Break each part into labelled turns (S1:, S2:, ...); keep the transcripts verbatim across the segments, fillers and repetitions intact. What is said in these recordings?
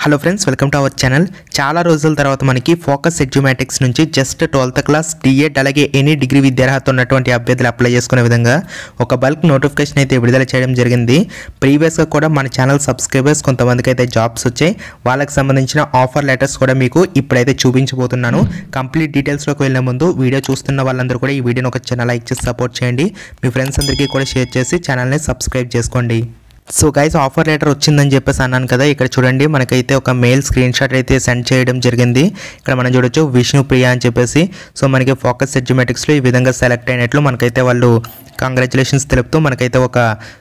S1: Hello friends, welcome to our channel. చాలా రోజుల తర్వాత మనకి ఫోకస్ ఎడ్యుమాటిక్స్ నుంచి జస్ట్ ట్వెల్త్ క్లాస్ డిఎడ్ అలాగే ఎనీ డిగ్రీ విద్యార్హత ఉన్నటువంటి అభ్యర్థులు అప్లై చేసుకునే విధంగా ఒక బల్క్ నోటిఫికేషన్ అయితే విడుదల చేయడం జరిగింది. ప్రీవియస్గా కూడా మన ఛానల్ సబ్స్క్రైబర్స్ కొంతమందికి అయితే జాబ్స్ వచ్చాయి. వాళ్ళకి సంబంధించిన ఆఫర్ లెటర్స్ కూడా మీకు ఇప్పుడైతే చూపించబోతున్నాను. కంప్లీట్ డీటెయిల్స్లోకి వెళ్ళే ముందు వీడియో చూస్తున్న వాళ్ళందరూ కూడా ఈ వీడియోని ఒక చిన్న లైక్ చేసి సపోర్ట్ చేయండి. మీ ఫ్రెండ్స్ అందరికీ కూడా షేర్ చేసి ఛానల్ని సబ్స్క్రైబ్ చేసుకోండి. సో గైస్, ఆఫర్ లెటర్ వచ్చిందని చెప్పేసి అన్నాను కదా, ఇక్కడ చూడండి మనకైతే ఒక మెయిల్ స్క్రీన్ షాట్ అయితే సెండ్ చేయడం జరిగింది. ఇక్కడ మనం చూడొచ్చు విష్ణు ప్రియ అని చెప్పేసి. సో మనకి ఫోకస్ ఎడ్యుమాటిక్స్లో ఈ విధంగా సెలెక్ట్ అయినట్లు మనకైతే వాళ్ళు కంగ్రాచులేషన్స్ తెలుపుతూ మనకైతే ఒక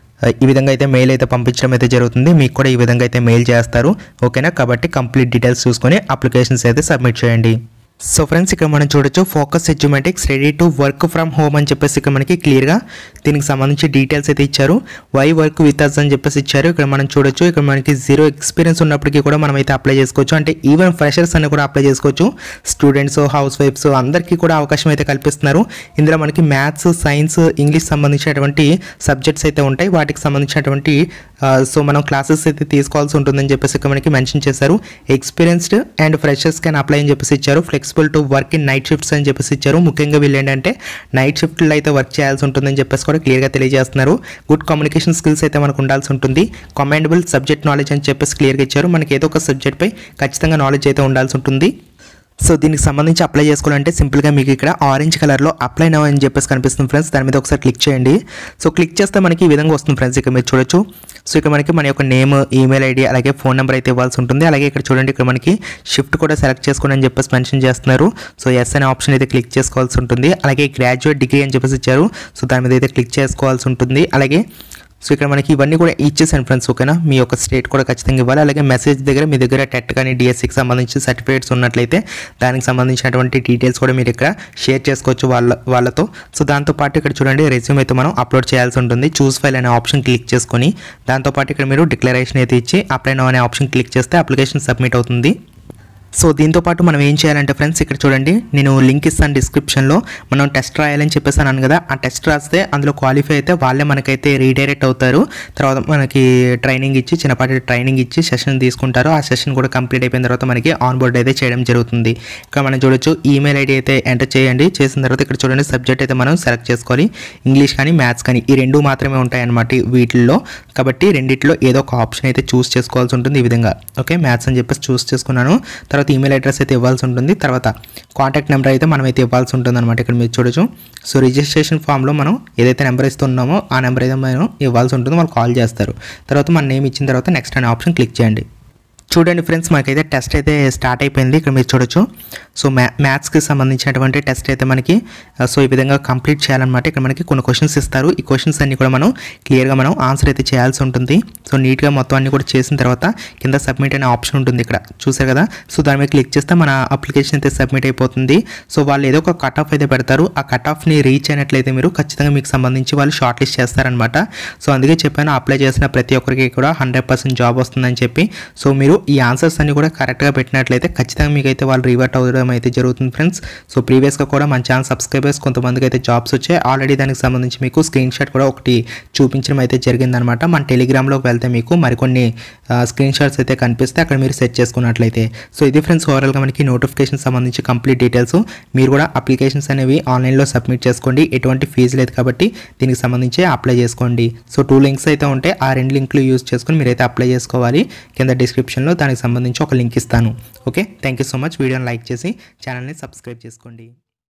S1: ఈ విధంగా అయితే మెయిల్ అయితే పంపించడం అయితే జరుగుతుంది. మీకు కూడా ఈ విధంగా అయితే మెయిల్ చేస్తారు, ఓకేనా? కాబట్టి కంప్లీట్ డీటెయిల్స్ చూసుకొని అప్లికేషన్స్ అయితే సబ్మిట్ చేయండి. సో ఫ్రెండ్స్, ఇక్కడ మనం చూడొచ్చు focus Edumatics ready to work from home అని చెప్పేసి ఇక్కడ మనకి క్లియర్గా దీనికి సంబంధించి డీటెయిల్స్ అయితే ఇచ్చారు. వై వర్క్ విత్ అస్ అని చెప్పేసి ఇచ్చారు. ఇక్కడ మనం చూడొచ్చు ఇక్కడ మనకి జీరో ఎక్స్పీరియన్స్ ఉన్నప్పటికీ కూడా మనం అయితే అప్లై చేసుకోవచ్చు. అంటే ఈవెన్ ఫ్రెషర్స్ అని కూడా అప్లై చేసుకోవచ్చు. స్టూడెంట్స్, హౌస్ వైఫ్స్ అందరికీ కూడా అవకాశం అయితే కల్పిస్తున్నారు. ఇందులో మనకి మ్యాథ్స్, సైన్స్, ఇంగ్లీష్ సంబంధించినటువంటి సబ్జెక్ట్స్ అయితే ఉంటాయి. వాటికి సంబంధించినటువంటి సో మనం క్లాసెస్ అయితే తీసుకోవాల్సి ఉంటుందని చెప్పేసి ఇక్కడ మనకి మెన్షన్ చేశారు. Experienced and freshers can apply అని చెప్పేసి ఇచ్చారు. Flexible to work in night shifts అని చెప్పేసి ఇచ్చారు. ముఖ్యంగా వీళ్ళు ఏంటంటే నైట్ షిఫ్ట్లో అయితే వర్క్ చేయాల్సి ఉంటుందని చెప్పేసి కూడా క్లియర్గా తెలియజేస్తున్నారు. గుడ్ కమ్యూనికేషన్ స్కిల్స్ అయితే మనకు ఉండాల్సి ఉంటుంది. కమాండబుల్ సబ్జెక్ట్ నాలెడ్జ్ అని చెప్పేసి క్లియర్గా ఇచ్చారు. మనకి ఏదో ఒక సబ్జెక్ట్పై ఖచ్చితంగా నాలెడ్జ్ అయితే ఉండాల్సి ఉంటుంది. సో దీనికి సంబంధించి అప్లై చేసుకోవాలంటే సింపుల్గా మీకు ఇక్కడ ఆరెంజ్ కలర్లో అప్లై నౌ అని చెప్పేసి కనిపిస్తుంది ఫ్రెండ్స్. దాని మీద ఒకసారి క్లిక్ చేయండి. సో క్లిక్ చేస్తే మనకి ఈ విధంగా వస్తుంది ఫ్రెండ్స్. ఇక్కడ మీరు చూడొచ్చు. సో ఇక్కడ మనకి మన యొక్క నేమ్, ఈమెయిల్ ఐడి అలాగే ఫోన్ నెంబర్ అయితే ఇవ్వాల్సి ఉంటుంది. అలాగే ఇక్కడ చూడండి ఇక్కడ మనకి షిఫ్ట్ కూడా సెలెక్ట్ చేసుకోండి అని చెప్పేసి మెన్షన్ చేస్తున్నారు. సో ఎస్ అనే ఆప్షన్ అయితే క్లిక్ చేసుకోవాల్సి ఉంటుంది. అలాగే గ్రాడ్యుయేట్ డిగ్రీ అని చెప్పేసి ఇచ్చారు. సో దాని మీద అయితే క్లిక్ చేసుకోవాల్సి ఉంటుంది. అలాగే సో ఇక్కడ మనకి ఇవన్నీ కూడా ఇచ్చేసాను ఫ్రెండ్స్, ఓకేనా? మీ యొక్క స్టేట్ కూడా ఖచ్చితంగా ఇవ్వాలి. అలాగే మెసేజ్ దగ్గర మీ దగ్గర టెట్ కానీ డిఎస్సికి సంబంధించి సర్టిఫికేట్స్ ఉన్నట్లయితే దానికి సంబంధించినటువంటి డీటెయిల్స్ కూడా మీరు ఇక్కడ షేర్ చేసుకోవచ్చు వాళ్ళ వాళ్ళతో. సో దాంతోపాటు ఇక్కడ చూడండి రెజ్యూమ్ అయితే మనం అప్లోడ్ చేయాల్సి ఉంటుంది. చూస్ ఫైల్ అనే ఆప్షన్ క్లిక్ చేసుకొని దాంతోపాటు ఇక్కడ మీరు డిక్లరేషన్ అయితే ఇచ్చి అప్లై నౌ అనే ఆప్షన్ క్లిక్ చేస్తే అప్లికేషన్ సబ్మిట్ అవుతుంది. సో దీంతోపాటు మనం ఏం చేయాలంటే ఫ్రెండ్స్, ఇక్కడ చూడండి నేను లింక్ ఇస్తాను డిస్క్రిప్షన్లో. మనం టెస్ట్ రాయాలని చెప్పేసి అన్నాను కదా, ఆ టెస్ట్ రాస్తే అందులో క్వాలిఫై అయితే వాళ్ళే మనకైతే రీడైరెక్ట్ అవుతారు. తర్వాత మనకి ట్రైనింగ్ ఇచ్చి చిన్నపాటి ట్రైనింగ్ ఇచ్చి సెషన్ తీసుకుంటారు. ఆ సెషన్ కూడా కంప్లీట్ అయిపోయిన తర్వాత మనకి ఆన్ బోర్డ్ అయితే చేయడం జరుగుతుంది. ఇక్కడ మనం చూడొచ్చు ఈమెయిల్ ఐడి అయితే ఎంటర్ చేయండి. చేసిన తర్వాత ఇక్కడ చూడండి సబ్జెక్ట్ అయితే మనం సెలెక్ట్ చేసుకోవాలి. ఇంగ్లీష్ కానీ మ్యాథ్స్ కానీ ఈ రెండు మాత్రమే ఉంటాయి అన్నమాట వీటిల్లో. కాబట్టి రెండిట్లో ఏదో ఒక ఆప్షన్ అయితే చూస్ చేసుకోవాల్సి ఉంటుంది. ఈ విధంగా ఓకే, మ్యాథ్స్ అని చెప్పేసి చూస్ చేసుకున్నాను. తర్వాత ఈమెయిల్ అడ్రస్ అయితే ఇవ్వాల్సి ఉంటుంది. తర్వాత కాంటాక్ట్ నెంబర్ అయితే మనం అయితే ఇవ్వాల్సి ఉంటుంది అనమాట. ఇక్కడ మీరు చూడొచ్చు. సో రిజిస్ట్రేషన్ ఫామ్లో మనం ఏదైతే నెంబర్ ఇస్తున్నామో ఆ నెంబర్ అయితే మనం ఇవ్వాల్సి ఉంటుంది. వాళ్ళు కాల్ చేస్తారు. తర్వాత మన నేమ్ ఇచ్చిన తర్వాత నెక్స్ట్ అనే ఆప్షన్ క్లిక్ చేయండి. చూడండి ఫ్రెండ్స్, మనకైతే టెస్ట్ అయితే స్టార్ట్ అయిపోయింది. ఇక్కడ మీరు చూడొచ్చు. సో మ్యా మ్యాథ్స్కి సంబంధించినటువంటి టెస్ట్ అయితే మనకి సో ఈ విధంగా కంప్లీట్ చేయాలన్నమాట. ఇక్కడ మనకి కొన్ని క్వశ్చన్స్ ఇస్తారు. ఈ క్వశ్చన్స్ అన్ని కూడా మనం క్లియర్గా మనం ఆన్సర్ అయితే చేయాల్సి ఉంటుంది. సో నీట్గా మొత్తం అన్ని కూడా చేసిన తర్వాత కింద సబ్మిట్ అనే ఆప్షన్ ఉంటుంది. ఇక్కడ చూసారు కదా. సో దాని మీద క్లిక్ చేస్తే మన అప్లికేషన్ అయితే సబ్మిట్ అయిపోతుంది. సో వాళ్ళు ఏదో ఒక కట్ ఆఫ్ అయితే పెడతారు. ఆ కట్ ఆఫ్ని రీచ్ అయినట్లయితే మీరు ఖచ్చితంగా మీకు సంబంధించి వాళ్ళు షార్ట్ లిస్ట్ చేస్తారనమాట. సో అందుకే చెప్పాను, అప్లై చేసిన ప్రతి ఒక్కరికి కూడా హండ్రెడ్ పర్సెంట్ జాబ్ వస్తుందని చెప్పి. సో మీరు ఈ ఆన్సర్స్ అన్ని కూడా కరెక్ట్గా పెట్టినట్లయితే ఖచ్చితంగా మీకు అయితే వాళ్ళు రివర్ట్ అవ్వడం అయితే జరుగుతుంది ఫ్రెండ్స్. సో ప్రీవియస్గా కూడా మన ఛానల్ సబ్స్క్రైబర్స్ కొంతమందికి అయితే జాబ్స్ వచ్చాయి. ఆల్రెడీ దానికి సంబంధించి మీకు స్క్రీన్ షాట్ కూడా ఒకటి చూపించడం అయితే జరిగిందనమాట. మన టెలిగ్రామ్లోకి వెళ్తే మీకు మరికొన్ని స్క్రీన్ షాట్స్ అయితే కనిపిస్తే అక్కడ మీరు సెట్ చేసుకున్నట్లయితే. సో ఇది ఫ్రెండ్స్ ఓవరాల్గా మనకి నోటిఫికేషన్ సంబంధించి కంప్లీట్ డీటెయిల్స్. మీరు కూడా అప్లికేషన్స్ అనేవి ఆన్లైన్లో సబ్మిట్ చేసుకోండి. ఎటువంటి ఫీజు లేదు కాబట్టి దీనికి సంబంధించి అప్లై చేసుకోండి. సో టూ లింక్స్ అయితే ఉంటాయి. ఆ రెండు లింక్లు యూజ్ చేసుకొని మీరైతే అప్లై చేసుకోవాలి. కింద డిస్క్రిప్షన్లో దానికి సంబంధించి ఒక లింక్ ఇస్తాను. Okay, thank you so much. వీడియోని లైక్ చేసి ఛానల్ని సబ్స్క్రైబ్ చేసుకోండి.